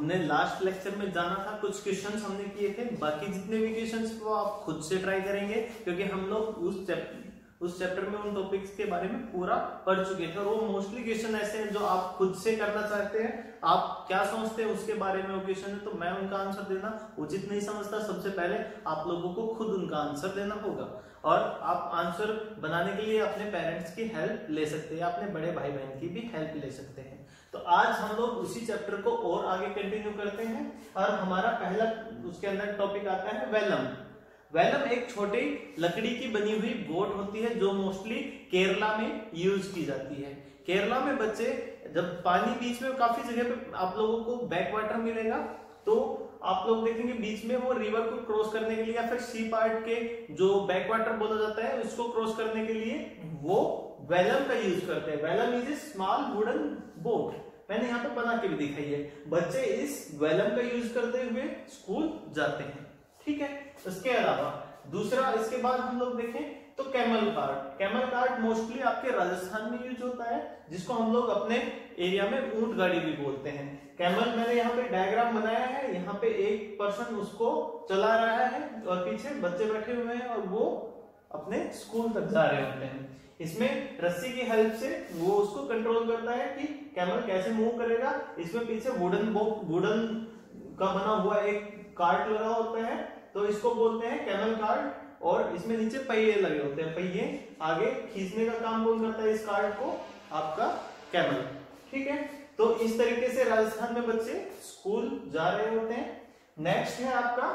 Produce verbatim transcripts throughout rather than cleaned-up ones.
हमने last lecture में जाना था, कुछ क्वेश्चंस हमने किए थे, बाकी जितने भी क्वेश्चंस वो आप खुद से ट्राई करेंगे क्योंकि हम लोग उस चैप्टर उस चैप्टर में उन टॉपिक्स के बारे में पूरा पढ़ चुके थे और वो मोस्टली क्वेश्चन ऐसे हैं जो आप खुद से करना चाहते हैं, आप क्या सोचते हैं उसके बारे में वो क्वेश्चन है, तो मैं उनका आंसर देना उचित नहीं समझता। सबसे पहले आप लोगों को खुद उनका आंसर देना होगा और आप आंसर बनाने के लिए अपने पेरेंट्स की हेल्प ले सकते हैं, अपने बड़े भाई बहन की भी हेल्प ले सकते हैं। तो आज हम लोग उसी चैप्टर को और आगे कंटिन्यू करते हैं और हमारा पहला उसके अंदर टॉपिक आता है वेलम। वेलम एक छोटी लकड़ी की बनी हुई बोट होती है जो मोस्टली केरला में यूज की जाती है। केरला में बच्चे जब पानी बीच में काफी जगह पे आप लोगों को बैक वाटर मिलेगा तो आप लोग देखेंगे बीच में वो रिवर को क्रॉस करने के लिए या फिर सी पार्ट के जो बैक वाटर बोला जाता है उसको क्रॉस करने के लिए वो वेलम का यूज करते हैं। Vallam is a small wooden boat, मैंने यहाँ पे बना के भी दिखाई है। बच्चे इस वेलम का यूज करते हुए स्कूल जाते हैं, ठीक है। इसके अलावा दूसरा इसके बाद हम लोग देखें तो camel cart. Camel cart mostly आपके राजस्थान में यूज होता है जिसको हम लोग अपने एरिया में ऊंट गाड़ी भी बोलते हैं। कैमल मैंने यहाँ पे डायग्राम बनाया है, यहाँ पे एक पर्सन उसको चला रहा है और पीछे बच्चे बैठे हुए हैं और वो अपने स्कूल तक जा रहे होते हैं। इसमें रस्सी की हेल्प से वो उसको कंट्रोल करता है कि कैमल कैसे मूव करेगा। इसमें पीछे वुडन वुडन का बना हुआ एक कार्ट लगा होता है तो इसको बोलते हैं कैमल कार्ट और इसमें नीचे पहिए लगे होते हैं। पहिए आगे खींचने का काम कौन करता है इस कार्ट को? आपका कैमल, ठीक है। तो इस तरीके से राजस्थान में बच्चे स्कूल जा रहे होते हैं। नेक्स्ट है आपका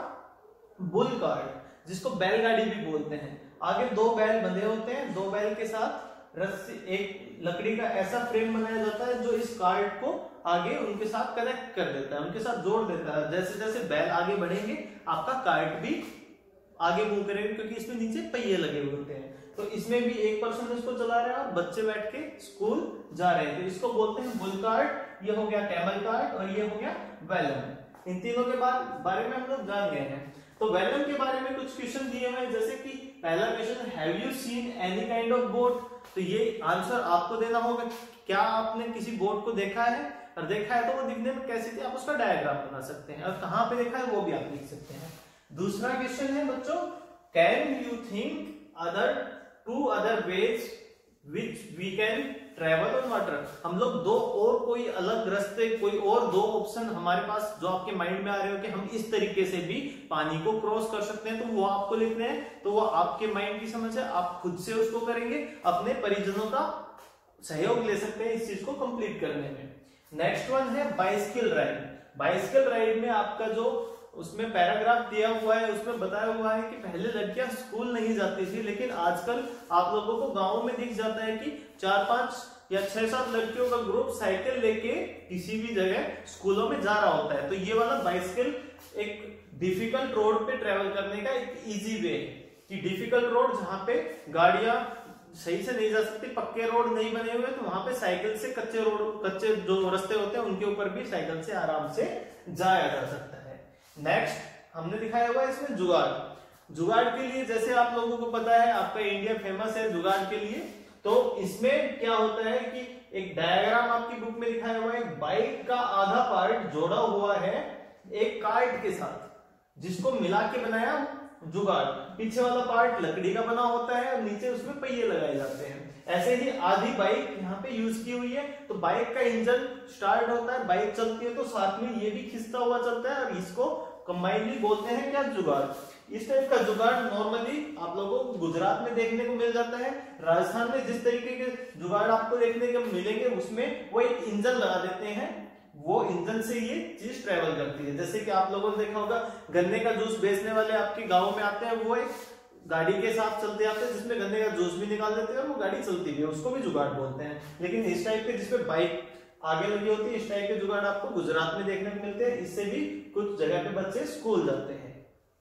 बुल कार्ट जिसको बैलगाड़ी भी बोलते हैं। आगे दो बैल बंधे होते हैं, दो बैल के साथ रस्सी एक लकड़ी का ऐसा फ्रेम बनाया जाता है जो इस कार्ट को आगे उनके साथ कनेक्ट कर देता है, उनके साथ जोड़ देता है। जैसे जैसे बैल आगे बढ़ेंगे आपका कार्ट भी आगे मूव करेगा क्योंकि इसमें नीचे पहिए लगे हुए होते हैं। तो इसमें भी एक पर्सन इसको चला रहा है और बच्चे बैठ के स्कूल जा रहे हैं तो इसको बोलते हैं बुल कार्ट। ये हो गया कैमल कार्ट और ये हो गया वेलम। इन तीनों के बारे में हम लोग जान गए हैं। तो वेलम के बारे में कुछ क्वेश्चन दिए हुए हैं जैसे कि पहला question, have you seen any kind of boat? तो ये आंसर आपको देना होगा, क्या आपने किसी बोट को देखा है? और देखा है तो वो दिखने में कैसी थी आप उसका डायग्राम बना सकते हैं और कहां पे देखा है वो भी आप लिख सकते हैं। दूसरा क्वेश्चन है बच्चों, can you think other two other ways which we can travel on water? हम लोग दो और कोई अलग रास्ते, कोई और दो ऑप्शन हमारे पास जो आपके माइंड में आ रहे हो कि हम इस तरीके से भी पानी को क्रॉस कर सकते हैं तो वो आपको लिखने हैं। तो वो आपके माइंड की समझ है, आप खुद से उसको करेंगे, अपने परिजनों का सहयोग ले सकते हैं इस चीज को कंप्लीट करने में। नेक्स्ट वन है बाइसिकल राइड। बाइसिकल राइड में आपका जो उसमें पैराग्राफ दिया हुआ है उसमें बताया हुआ है कि पहले लड़कियां स्कूल नहीं जाती थी लेकिन आजकल आप लोगों को गांव में दिख जाता है कि चार पांच या छह सात लड़कियों का ग्रुप साइकिल लेके किसी भी जगह स्कूलों में जा रहा होता है। तो ये वाला बाइसिकल एक डिफिकल्ट रोड पे ट्रेवल करने का एक इजी वे है कि डिफिकल्ट रोड जहां पे गाड़ियां सही से नहीं जा सकती, पक्के रोड नहीं बने हुए तो वहां पे साइकिल से कच्चे रोड कच्चे जो रास्ते होते हैं उनके ऊपर भी साइकिल से आराम से जाया जा सकता है। नेक्स्ट हमने दिखाया हुआ है इसमें जुगाड़। जुगाड़ के लिए जैसे आप लोगों को पता है आपका इंडिया फेमस है जुगाड़ के लिए, तो इसमें क्या होता है कि एक डायग्राम आपकी बुक में दिखाया हुआ है, बाइक का आधा पार्ट जोड़ा हुआ है एक कार्ट के साथ जिसको मिला के बनाया जुगाड़। पीछे वाला पार्ट लकड़ी का बना होता है और नीचे उसमें पहिए लगाए जाते हैं। ऐसे ही आधी बाइक यहाँ पे यूज की हुई है तो बाइक का इंजन स्टार्ट होता है, बाइक चलती है तो साथ में ये भी खिंचता हुआ चलता है और इसको कंबाइनली बोलते हैं क्या? जुगाड़। इस टाइप का जुगाड़ नॉर्मली आप लोगों को गुजरात में देखने को मिल जाता है। राजस्थान में जिस तरीके के जुगाड़ आपको देखने को मिलेंगे उसमें वो एक इंजन लगा देते हैं, वो इंजन से ये चीज ट्रेवल करती है। जैसे कि आप लोगों ने देखा होगा गन्ने का जूस बेचने वाले आपके गाँव में आते हैं, वो एक गाड़ी के साथ चलते आते हैं जिसमें गन्ने का जूस भी निकाल देते हैं और वो गाड़ी चलती भी है, उसको भी जुगाड़ बोलते हैं। लेकिन इस टाइप के जिसमें बाइक आगे लगी होती है इस टाइप के जुगाड़ आपको गुजरात में देखने को मिलते हैं। इससे भी कुछ जगह पे बच्चे स्कूल जाते हैं।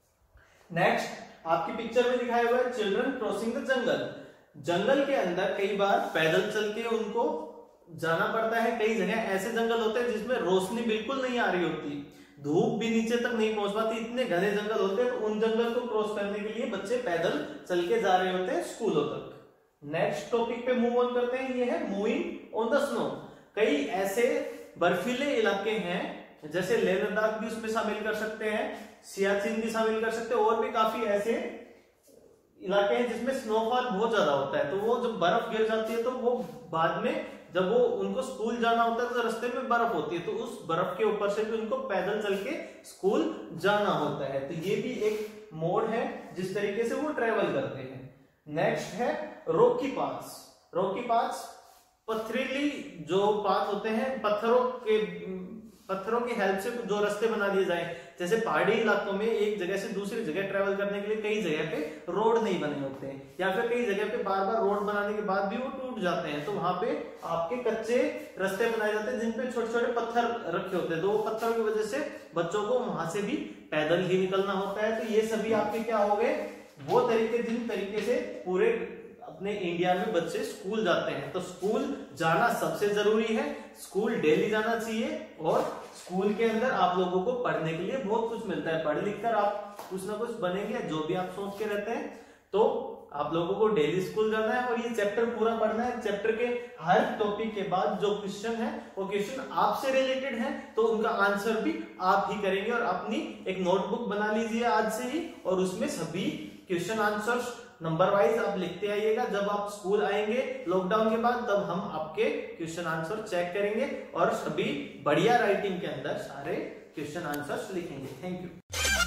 नेक्स्ट आपकी पिक्चर में दिखाया हुआ है चिल्ड्रन क्रॉसिंग द जंगल। जंगल के अंदर कई बार पैदल चल के उनको जाना पड़ता है। कई जगह ऐसे जंगल होते हैं जिसमें रोशनी बिल्कुल नहीं आ रही होती, धूप भी नीचे तक नहीं पहुंच पाती, इतने घने जंगल होते हैं। तो उन जंगल को क्रॉस करने के लिए बच्चे पैदल चल के जा रहे होते हैं स्कूलों तक। नेक्स्ट टॉपिक पे मूव ऑन करते हैं, ये है मूविंग ऑन द स्नो। कई ऐसे बर्फीले इलाके हैं जैसे लेह लद्दाख भी उसमें शामिल कर सकते हैं, सियाचिन भी शामिल कर सकते हैं, और भी काफी ऐसे इलाके हैं जिसमें स्नोफॉल बहुत ज्यादा होता है। तो वो जब बर्फ गिर जाती है तो वो बाद में जब वो उनको स्कूल जाना होता है तो रास्ते में बर्फ होती है, तो उस बर्फ के ऊपर से भी उनको पैदल चल के स्कूल जाना होता है। तो ये भी एक मोड है जिस तरीके से वो ट्रेवल करते हैं। नेक्स्ट है रॉकी पाथ्स। रॉकी पाथ्स पथरीली जो पाथ होते हैं, पत्थरों के पत्थरों की हेल्प से जो रास्ते बना दिए जाए। जैसे पहाड़ी इलाकों में एक जगह से दूसरी जगह ट्रेवल करने के लिए कई जगह पे रोड नहीं बने होते हैं, या फिर कई जगह पे बार बार रोड बनाने के बाद भी वो टूट जाते हैं, तो वहां पे आपके कच्चे रास्ते बनाए जाते हैं जिनपे छोटे छोटे पत्थर रखे होते हैं। तो वो पत्थरों की वजह से बच्चों को वहां से भी पैदल ही निकलना होता है। तो ये सभी आपके क्या हो गए, वो तरीके जिन तरीके से पूरे अपने इंडिया में बच्चे स्कूल जाते हैं। तो स्कूल जाना सबसे जरूरी है, स्कूल डेली जाना चाहिए, और स्कूल के अंदर आप लोगों को पढ़ने के लिए बहुत कुछ मिलता है। पढ़ लिख कर आप कुछ ना कुछ बनेंगे, जो भी आप सोच के रहते हैं। तो आप लोगों को डेली स्कूल जाना है और ये चैप्टर पूरा पढ़ना है। चैप्टर के हर टॉपिक के बाद जो क्वेश्चन है वो क्वेश्चन आपसे रिलेटेड है, तो उनका आंसर भी आप ही करेंगे। और अपनी एक नोटबुक बना लीजिए आज से ही, और उसमें सभी क्वेश्चन आंसर्स नंबर वाइज आप लिखते आइएगा। जब आप स्कूल आएंगे लॉकडाउन के बाद, तब हम आपके क्वेश्चन आंसर चेक करेंगे और सभी बढ़िया राइटिंग के अंदर सारे क्वेश्चन आंसर्स लिखेंगे। Thank you.